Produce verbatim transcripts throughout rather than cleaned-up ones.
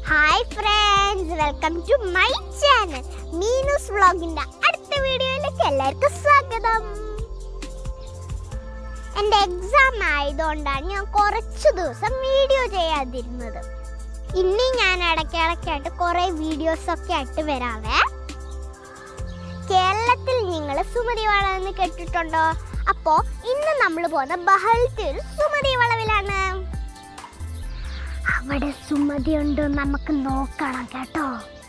Hi friends, welcome to my channel. Meenu's vlog in the അടുത്ത വീഡിയോയിലേക്ക് എല്ലാവർക്കും സ്വാഗതം. എൻ്റെ എക്സാം ആയതുകൊണ്ടാണ് ഞാൻ കുറച്ച് ദിവസം വീഡിയോ ചെയ്യാതിരുന്നത്. ഇനി ഞാൻ ഇടയ്ക്കിടയ്ക്കായിട്ട് കുറേ വീഡിയോസ് ഒക്കെ ആയിട്ട് വരാവേ. കേരളത്തിൽ നിങ്ങൾ സുമതി വളവ് എന്ന് കേട്ടിട്ടുണ്ടോ? അപ്പോൾ ഇന്ന് നമ്മൾ പോകുന്ന ബഹൽത്തിൽ സുമതി വളവിലാണ്. അവിടെ സുമതി ഉണ്ടോ നമുക്ക് നോക്കണം കേട്ടോ.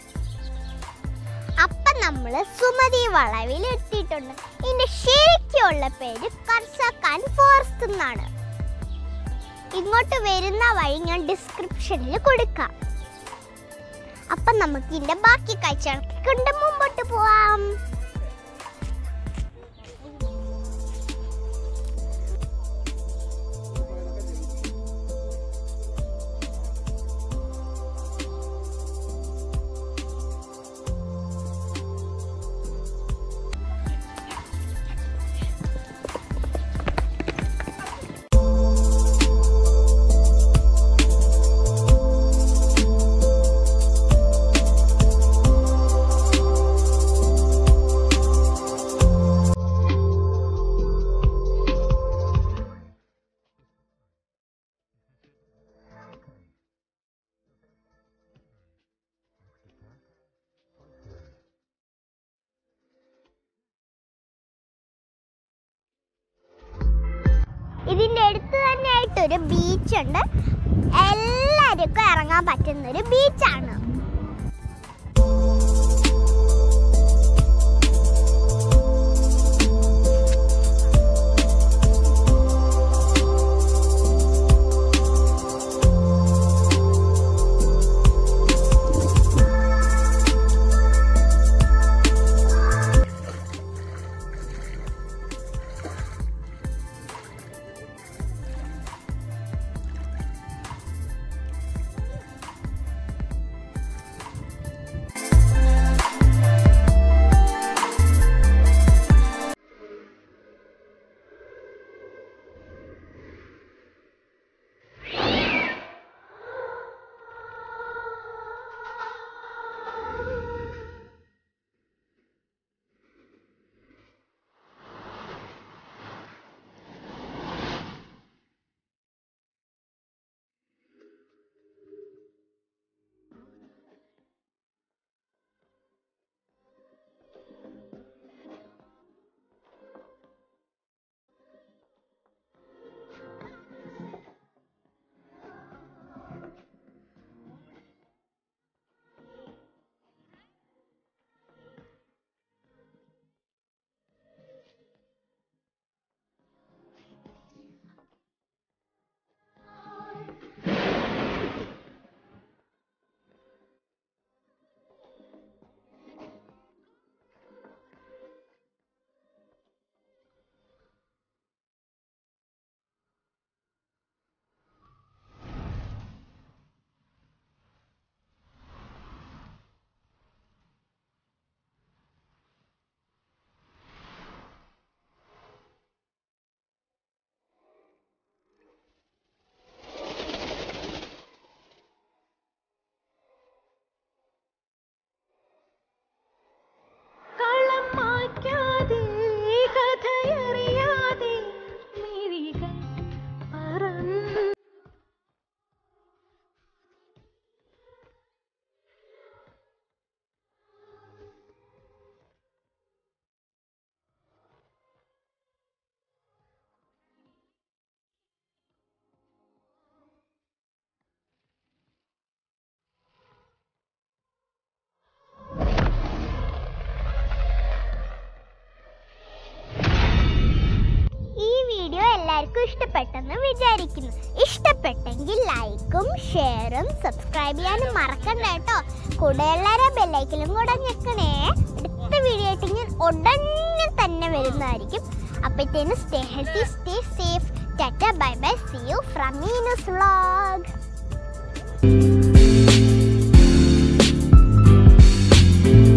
അപ്പം നമ്മൾ സുമതി വളവിൽ എത്തിയിട്ടുണ്ട്. ഇതിൻ്റെ ശരിക്കുള്ള പേര് കർസാക്കാൻ ഫോറസ്റ്റ് എന്നാണ്. ഇങ്ങോട്ട് വരുന്ന വഴി ഞാൻ ഡിസ്ക്രിപ്ഷനിൽ കൊടുക്കാം. അപ്പം നമുക്ക് ഇതിൻ്റെ ബാക്കി കാഴ്ചകൾക്ക് കൊണ്ട് മുമ്പോട്ട് പോവാം. ഇതിൻ്റെ അടുത്ത് തന്നെ ആയിട്ടൊരു ബീച്ചുണ്ട്. എല്ലാവർക്കും ഇറങ്ങാൻ പറ്റുന്നൊരു ബീച്ചാണ്. എല്ലാവർക്കും ഇഷ്ടപ്പെട്ടെന്ന് വിചാരിക്കുന്നു. ഇഷ്ടപ്പെട്ടെങ്കിൽ ലൈക്കും ഷെയറും സബ്സ്ക്രൈബ് ചെയ്യാനും മറക്കണ്ട കേട്ടോ. കൂടെ എല്ലാവരും ബെല്ലൈക്കലും കൂടെ ഞെക്കണേ. അടുത്ത വീഡിയോ ആയിട്ട് ഞാൻ ഉടനെ തന്നെ വരുന്നതായിരിക്കും. അപ്പോഴത്തേനും stay healthy, stay safe. Ta-ta, bye bye, see you from Meenu's vlog.